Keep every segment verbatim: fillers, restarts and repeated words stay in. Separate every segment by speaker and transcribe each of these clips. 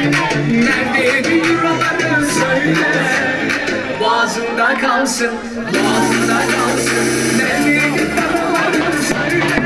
Speaker 1: Neredeydi buraları söyle. Boğazında kalsın, boğazında kalsın. Neredeydi buraları söyle.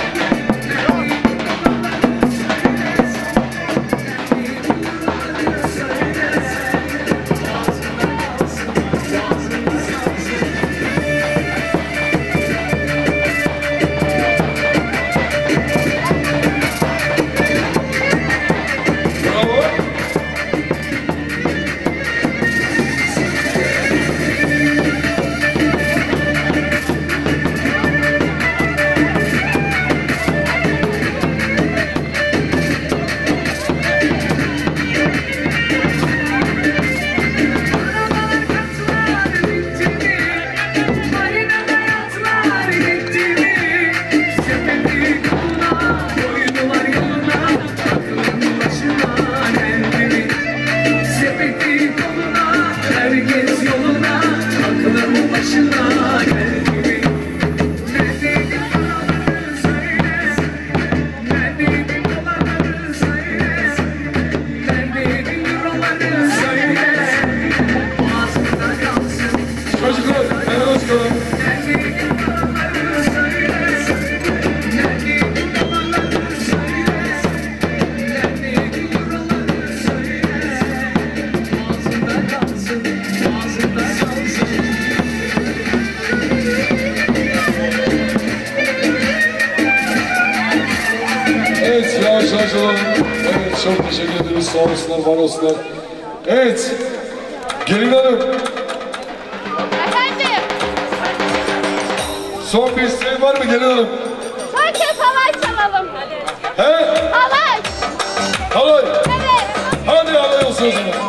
Speaker 2: Evet, yavaş yavaş alalım. Evet, çok teşekkür ederiz. Sağ olsunlar, var olsunlar. Evet, Gelin Hanım.
Speaker 3: Efendim?
Speaker 2: Son bir isteğin var mı Gelin Hanım?
Speaker 3: Son kez halay çalalım.
Speaker 2: He?
Speaker 3: Halay.
Speaker 2: Halay.
Speaker 3: Evet.
Speaker 2: Hadi halay olsun o zaman.